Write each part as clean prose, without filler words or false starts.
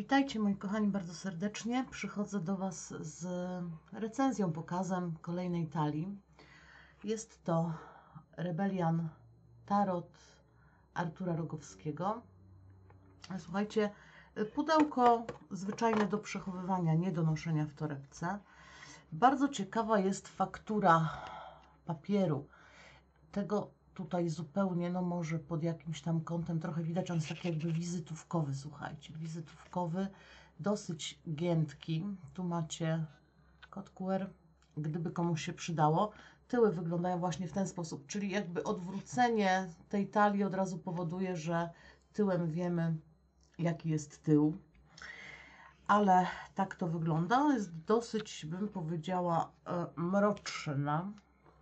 Witajcie moi kochani bardzo serdecznie. Przychodzę do Was z recenzją, pokazem kolejnej talii. Jest to Rebelian Tarot Artura Rogowskiego. Słuchajcie, pudełko zwyczajne do przechowywania, nie do noszenia w torebce. Bardzo ciekawa jest faktura papieru. Tego tutaj zupełnie, no może pod jakimś tam kątem trochę widać, on jest taki jakby wizytówkowy, słuchajcie, wizytówkowy, dosyć giętki. Tu macie kod QR, gdyby komuś się przydało. Tyły wyglądają właśnie w ten sposób, czyli jakby odwrócenie tej talii od razu powoduje, że tyłem wiemy, jaki jest tył. Ale tak to wygląda. Jest dosyć, bym powiedziała, mroczna,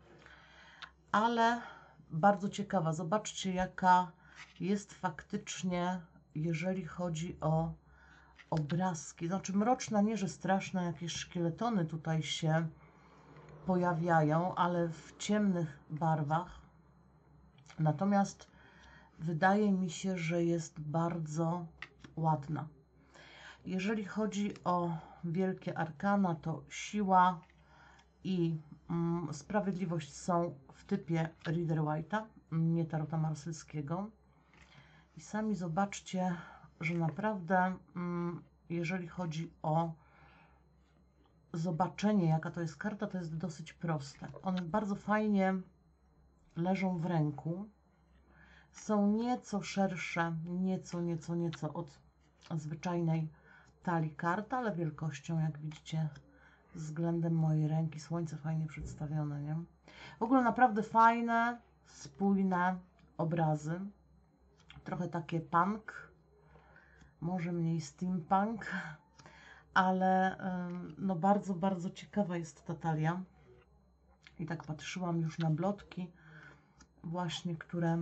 ale bardzo ciekawa. Zobaczcie, jaka jest faktycznie, jeżeli chodzi o obrazki. Znaczy mroczna, nie że straszne, jakieś szkieletony tutaj się pojawiają, ale w ciemnych barwach. Natomiast wydaje mi się, że jest bardzo ładna. Jeżeli chodzi o wielkie arkana, to siła i sprawiedliwość są w typie Rider-Waite'a, nie Tarota Marselskiego. I sami zobaczcie, że naprawdę, jeżeli chodzi o zobaczenie, jaka to jest karta, to jest dosyć proste. One bardzo fajnie leżą w ręku. Są nieco szersze, nieco od zwyczajnej talii kart, ale wielkością, jak widzicie, względem mojej ręki. Słońce fajnie przedstawione, nie? W ogóle naprawdę fajne, spójne obrazy. Trochę takie punk, może mniej steampunk, ale no bardzo ciekawa jest ta talia. I tak patrzyłam już na blotki właśnie, które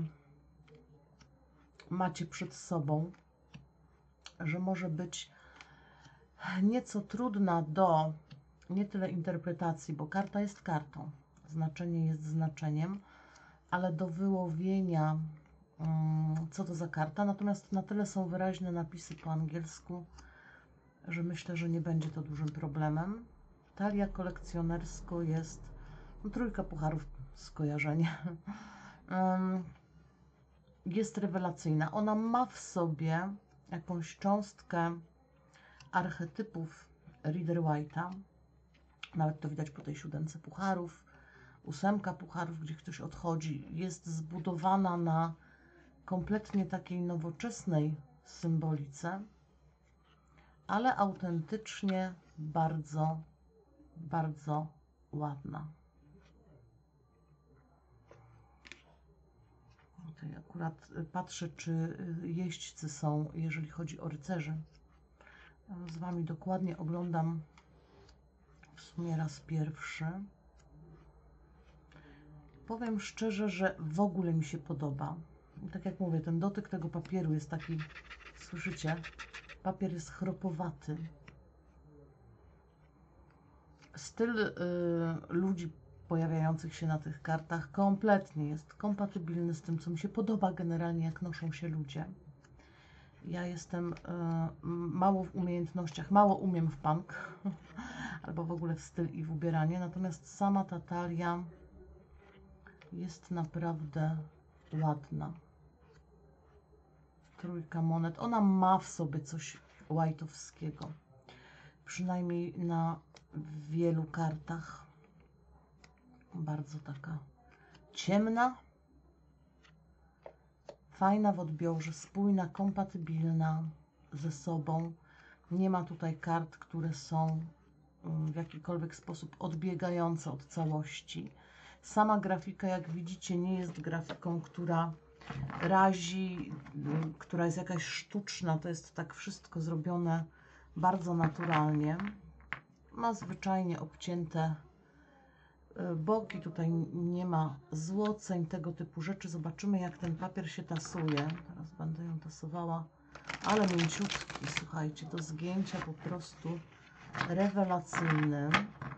macie przed sobą, że może być nieco trudna do nie tyle interpretacji, bo karta jest kartą, znaczenie jest znaczeniem, ale do wyłowienia, co to za karta. Natomiast na tyle są wyraźne napisy po angielsku, że myślę, że nie będzie to dużym problemem. Talia kolekcjonersko jest, no, trójka pucharów, skojarzenie. Jest rewelacyjna. Ona ma w sobie jakąś cząstkę archetypów Rider-Waite'a. Nawet to widać po tej 7 pucharów, 8 pucharów, gdzie ktoś odchodzi. Jest zbudowana na kompletnie takiej nowoczesnej symbolice, ale autentycznie bardzo ładna. Tutaj akurat patrzę, czy jeźdźcy są, jeżeli chodzi o rycerzy. Z Wami dokładnie oglądam w sumie raz pierwszy. Powiem szczerze, że w ogóle mi się podoba. I tak jak mówię, ten dotyk tego papieru jest taki, słyszycie? Papier jest chropowaty. Styl ludzi pojawiających się na tych kartach kompletnie jest kompatybilny z tym, co mi się podoba generalnie, jak noszą się ludzie. Ja jestem mało w umiejętnościach, mało umiem w punk, albo w ogóle w styl i w ubieranie, natomiast sama ta talia jest naprawdę ładna. Trójka monet, ona ma w sobie coś white'owskiego, przynajmniej na wielu kartach. Bardzo taka ciemna, fajna w odbiorze, spójna, kompatybilna ze sobą. Nie ma tutaj kart, które są w jakikolwiek sposób odbiegające od całości. Sama grafika, jak widzicie, nie jest grafiką, która razi, która jest jakaś sztuczna. To jest tak wszystko zrobione bardzo naturalnie. Ma zwyczajnie obcięte boki, tutaj nie ma złoceń, tego typu rzeczy. Zobaczymy, jak ten papier się tasuje. Teraz będę ją tasowała, ale mięciutki, słuchajcie, do zgięcia po prostu rewelacyjny.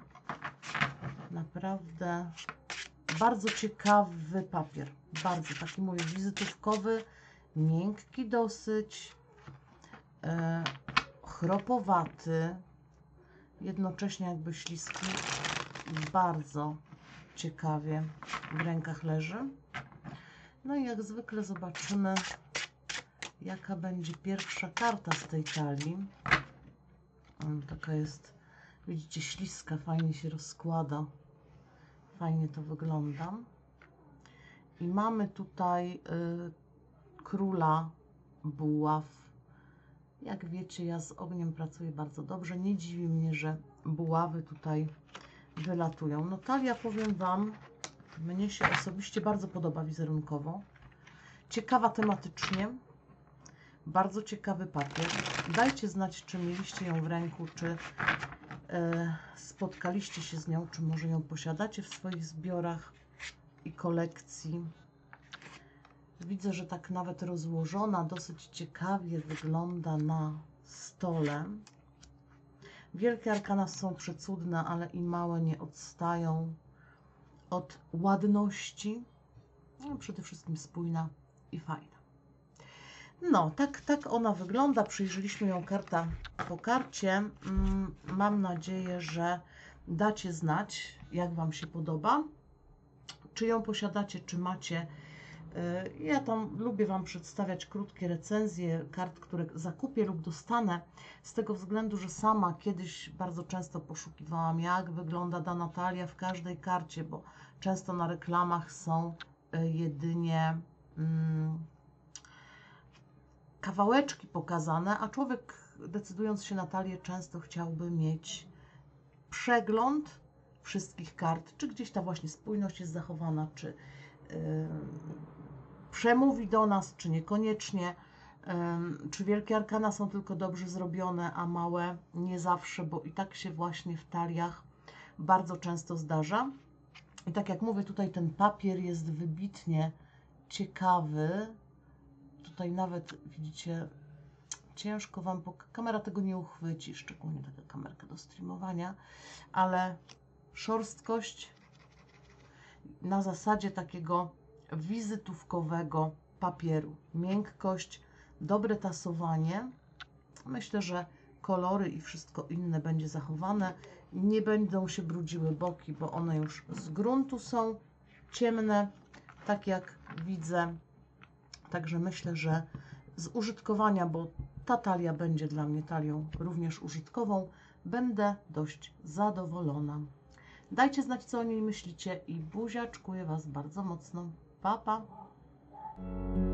Naprawdę bardzo ciekawy papier, bardzo taki mój wizytówkowy, miękki dosyć. chropowaty, jednocześnie jakby śliski, bardzo ciekawie w rękach leży. No i jak zwykle zobaczymy, jaka będzie pierwsza karta z tej talii. Taka jest, widzicie, śliska, fajnie się rozkłada, fajnie to wygląda. I mamy tutaj króla buław. Jak wiecie, ja z ogniem pracuję bardzo dobrze. Nie dziwi mnie, że buławy tutaj wylatują. No talia, powiem Wam, mnie się osobiście bardzo podoba wizerunkowo. Ciekawa tematycznie. Bardzo ciekawy papier. Dajcie znać, czy mieliście ją w ręku, czy spotkaliście się z nią, czy może ją posiadacie w swoich zbiorach i kolekcji. Widzę, że tak nawet rozłożona dosyć ciekawie wygląda na stole. Wielkie arkana są przecudne, ale i małe nie odstają od ładności. No, przede wszystkim spójna i fajna. No, tak ona wygląda. Przyjrzeliśmy ją karta po karcie. Mam nadzieję, że dacie znać, jak Wam się podoba. Czy ją posiadacie, czy macie. Ja tam lubię Wam przedstawiać krótkie recenzje kart, które zakupię lub dostanę, z tego względu, że sama kiedyś bardzo często poszukiwałam, jak wygląda dana talia w każdej karcie, bo często na reklamach są jedynie kawałeczki pokazane, a człowiek, decydując się na talię, często chciałby mieć przegląd wszystkich kart, czy gdzieś ta właśnie spójność jest zachowana, czy przemówi do nas, czy niekoniecznie, czy wielkie arkana są tylko dobrze zrobione, a małe nie zawsze, bo i tak się właśnie w taliach bardzo często zdarza. I tak jak mówię, tutaj ten papier jest wybitnie ciekawy. Tutaj nawet widzicie, ciężko Wam, kamera tego nie uchwyci, szczególnie taka kamerka do streamowania, ale szorstkość na zasadzie takiego wizytówkowego papieru. Miękkość, dobre tasowanie. Myślę, że kolory i wszystko inne będzie zachowane. Nie będą się brudziły boki, bo one już z gruntu są ciemne, tak jak widzę. Także myślę, że z użytkowania, bo ta talia będzie dla mnie talią również użytkową, będę dość zadowolona. Dajcie znać, co o niej myślicie i buziaczkuję Was bardzo mocno. Pa, pa!